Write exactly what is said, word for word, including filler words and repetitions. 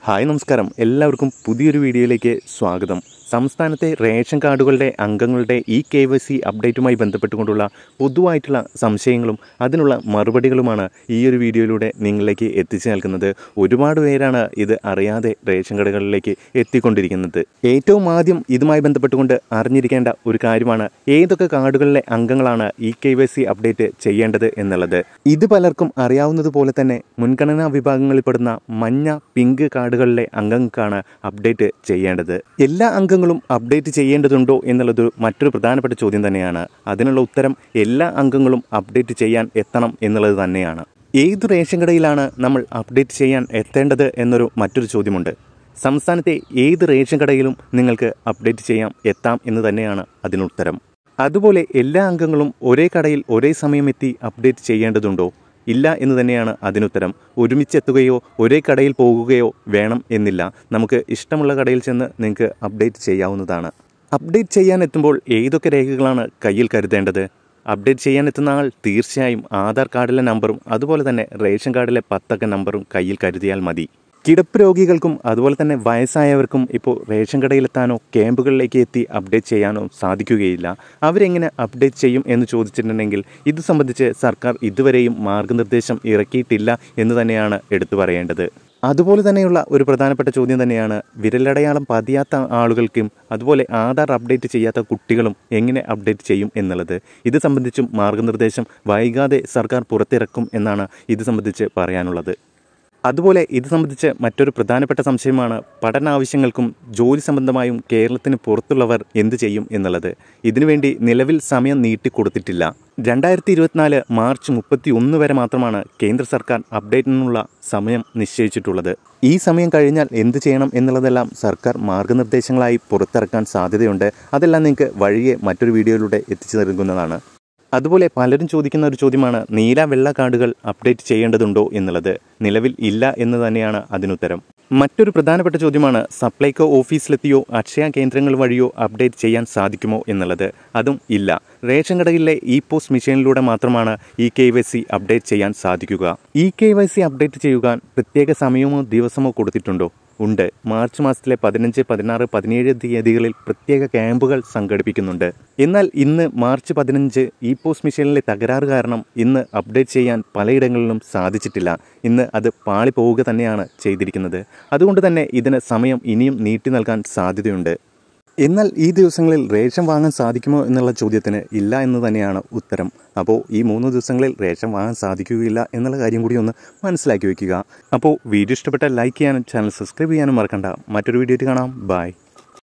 Hi നമസ്കാരം, എല്ലാവർക്കും പുതിയൊരു വീഡിയോയിലേക്ക് സ്വാഗതം. സംസ്ഥാനത്തെ റേഷൻ കാർഡുകളുടെ അംഗങ്ങളുടെ ഇ കെ വൈ സി അപ്ഡേറ്റുമായി ബന്ധപ്പെട്ടുകൊണ്ടുള്ള പൊതുവായിട്ടുള്ള സംശയങ്ങളും അതിനുള്ള മറുപടികളുമാണ് ഈ ഒരു വീഡിയോയിലൂടെ നിങ്ങളിലേക്ക് എത്തിച്ചു നൽകുന്നത്. ഒരുപാട് പേരാണ് ഇത് അറിയാതെ റേഷൻ കടകളിലേക്ക് എത്തിക്കൊണ്ടിരിക്കുന്നത്. ഏറ്റവും ആദ്യം ഇതുമായി ബന്ധപ്പെട്ടുകൊണ്ട് അറിഞ്ഞിരിക്കേണ്ട ഒരു കാര്യമാണ് ഏതൊക്കെ കാർഡുകളിലെ അംഗങ്ങളാണ് E K Y C update ചെയ്യേണ്ടത് എന്നുള്ളത്. ഇത് പലർക്കും അറിയാവുന്നതുപോലെ തന്നെ മുൻഗണനാ വിഭാഗങ്ങളിൽപ്പെടുന്ന മഞ്ഞ, പിങ്ക് കാർഡുകളിലെ അംഗങ്ങൾക്കാണ് അപ്ഡേറ്റ് ചെയ്യേണ്ടത്. എല്ലാ അംഗങ്ങളും അപ്ഡേറ്റ് ചെയ്യേണ്ടതുണ്ടോ എന്നുള്ളത് മറ്റൊരു പ്രധാനപ്പെട്ട ചോദ്യം തന്നെയാണ്. അതിനുള്ള ഉത്തരം എല്ലാ അംഗങ്ങളും അപ്ഡേറ്റ് ചെയ്യാൻ എത്തണം എന്നുള്ളത് തന്നെയാണ്. ഏത് റേഷൻ കടയിലാണ് നമ്മൾ അപ്ഡേറ്റ് ചെയ്യാൻ എത്തേണ്ടത് എന്നൊരു മറ്റൊരു ചോദ്യമുണ്ട്. സംസ്ഥാനത്തെ ഏത് റേഷൻ കടയിലും നിങ്ങൾക്ക് അപ്ഡേറ്റ് ചെയ്യാം, എത്താം എന്ന് തന്നെയാണ് അതിനുത്തരം. അതുപോലെ എല്ലാ അംഗങ്ങളും ഒരേ കടയിൽ ഒരേ സമയം എത്തി അപ്ഡേറ്റ് ചെയ്യേണ്ടതുണ്ടോ? ഇല്ല എന്ന് തന്നെയാണ് അതിനുത്തരം. ഒരുമിച്ചെത്തുകയോ ഒരേ കടയിൽ പോകുകയോ വേണം എന്നില്ല. നമുക്ക് ഇഷ്ടമുള്ള കടയിൽ ചെന്ന് നിങ്ങൾക്ക് അപ്ഡേറ്റ് ചെയ്യാവുന്നതാണ്. അപ്ഡേറ്റ് ചെയ്യാൻ എത്തുമ്പോൾ ഏതൊക്കെ രേഖകളാണ് കയ്യിൽ കരുതേണ്ടത്? അപ്ഡേറ്റ് ചെയ്യാൻ എത്തുന്ന ആൾ തീർച്ചയായും ആധാർ കാർഡിലെ നമ്പറും അതുപോലെ തന്നെ റേഷൻ കാർഡിലെ പത്തക്ക നമ്പറും കയ്യിൽ കരുതിയാൽ മതി. കിടപ്പ് രോഗികൾക്കും അതുപോലെ തന്നെ വയസ്സായവർക്കും ഇപ്പോൾ റേഷൻ കടയിലെത്താനോ ക്യാമ്പുകളിലേക്ക് എത്തി അപ്ഡേറ്റ് ചെയ്യാനോ സാധിക്കുകയില്ല. അവരെങ്ങനെ അപ്ഡേറ്റ് ചെയ്യും എന്ന് ചോദിച്ചിട്ടുണ്ടെങ്കിൽ ഇത് സംബന്ധിച്ച് സർക്കാർ ഇതുവരെയും മാർഗനിർദ്ദേശം ഇറക്കിയിട്ടില്ല എന്ന് തന്നെയാണ് എടുത്തു പറയേണ്ടത്. അതുപോലെ തന്നെയുള്ള ഒരു പ്രധാനപ്പെട്ട ചോദ്യം തന്നെയാണ് വിരലടയാളം പതിയാത്ത ആളുകൾക്കും അതുപോലെ ആധാർ അപ്ഡേറ്റ് ചെയ്യാത്ത കുട്ടികളും എങ്ങനെ അപ്ഡേറ്റ് ചെയ്യും എന്നുള്ളത്. ഇത് സംബന്ധിച്ചും മാർഗനിർദ്ദേശം വൈകാതെ സർക്കാർ പുറത്തിറക്കും എന്നാണ് ഇത് സംബന്ധിച്ച് പറയാനുള്ളത്. അതുപോലെ ഇത് സംബന്ധിച്ച് മറ്റൊരു പ്രധാനപ്പെട്ട സംശയമാണ് പഠനാവശ്യങ്ങൾക്കും ജോലി സംബന്ധമായും കേരളത്തിന് പുറത്തുള്ളവർ എന്ത് ചെയ്യും എന്നുള്ളത്. ഇതിനുവേണ്ടി നിലവിൽ സമയം നീട്ടിക്കൊടുത്തിട്ടില്ല. രണ്ടായിരത്തി ഇരുപത്തിനാല് മാർച്ച് മുപ്പത്തി ഒന്ന് വരെ മാത്രമാണ് കേന്ദ്ര സർക്കാർ അപ്ഡേറ്റിനുള്ള സമയം നിശ്ചയിച്ചിട്ടുള്ളത്. ഈ സമയം കഴിഞ്ഞാൽ എന്ത് ചെയ്യണം എന്നുള്ളതെല്ലാം സർക്കാർ മാർഗനിർദ്ദേശങ്ങളായി പുറത്തിറക്കാൻ സാധ്യതയുണ്ട്. അതെല്ലാം നിങ്ങൾക്ക് വഴിയെ മറ്റൊരു വീഡിയോയിലൂടെ എത്തിച്ചു നൽകുന്നതാണ്. അതുപോലെ പലരും ചോദിക്കുന്ന ഒരു ചോദ്യമാണ് നീല വെള്ള കാർഡുകൾ അപ്ഡേറ്റ് ചെയ്യേണ്ടതുണ്ടോ എന്നുള്ളത്. നിലവിൽ ഇല്ല എന്ന് തന്നെയാണ് അതിനുത്തരം. മറ്റൊരു പ്രധാനപ്പെട്ട ചോദ്യമാണ് സപ്ലൈകോ ഓഫീസിലെത്തിയോ അക്ഷയ കേന്ദ്രങ്ങൾ വഴിയോ അപ്ഡേറ്റ് ചെയ്യാൻ സാധിക്കുമോ എന്നുള്ളത്. അതും ഇല്ല. റേഷൻ കടയിലെ ഇ പോസ്റ്റ് മെഷീനിലൂടെ മാത്രമാണ് E K Y C update ചെയ്യാൻ സാധിക്കുക. E K Y C update ചെയ്യുവാൻ പ്രത്യേക സമയമോ ദിവസമോ കൊടുത്തിട്ടുണ്ടോ? ഉണ്ട്. മാർച്ച് മാസത്തിലെ പതിനഞ്ച്, പതിനാറ്, പതിനേഴ് തീയതികളിൽ പ്രത്യേക ക്യാമ്പുകൾ സംഘടിപ്പിക്കുന്നുണ്ട്. എന്നാൽ ഇന്ന് മാർച്ച് പതിനഞ്ച് ഇ പോസ്റ്റ് മെഷീനിലെ തകരാറ് കാരണം ഇന്ന് അപ്ഡേറ്റ് ചെയ്യാൻ പലയിടങ്ങളിലും സാധിച്ചിട്ടില്ല. ഇന്ന് അത് പാളി പോവുക തന്നെയാണ് ചെയ്തിരിക്കുന്നത്. അതുകൊണ്ട് തന്നെ ഇതിന് സമയം ഇനിയും നീട്ടി നൽകാൻ സാധ്യതയുണ്ട്. എന്നാൽ ഈ ദിവസങ്ങളിൽ റേഷൻ വാങ്ങാൻ സാധിക്കുമോ എന്നുള്ള ചോദ്യത്തിന് ഇല്ല എന്ന് തന്നെയാണ് ഉത്തരം. അപ്പോൾ ഈ മൂന്ന് ദിവസങ്ങളിൽ റേഷൻ വാങ്ങാൻ സാധിക്കുകയില്ല എന്നുള്ള കാര്യം കൂടി ഒന്ന് മനസ്സിലാക്കി വയ്ക്കുക. അപ്പോൾ വീഡിയോ ഇഷ്ടപ്പെട്ടാൽ ലൈക്ക് ചെയ്യാനും ചാനൽ സബ്സ്ക്രൈബ് ചെയ്യാനും മറക്കണ്ട. മറ്റൊരു വീഡിയോയിൽ കാണാം. ബൈ.